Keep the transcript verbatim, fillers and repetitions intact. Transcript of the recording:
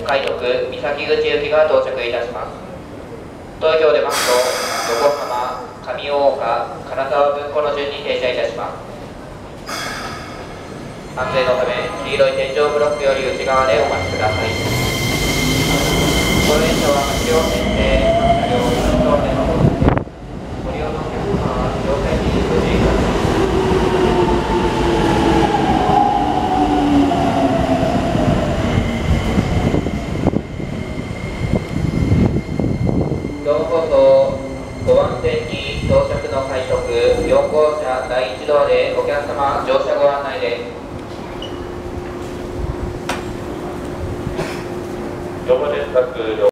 快特三崎口行きが到着いたします。当表出ますと、横浜、上大岡、金沢文庫の順に停車いたします。安全のため、黄色い天井ブロックより内側でお待ちください。この電車ははち両線で車両いちとでのご利用のお客様は乗船にご注意ください。京都とごばん線に到着の快特よん号車だいいちドアでお客様乗車ご案内です。 乗務連絡了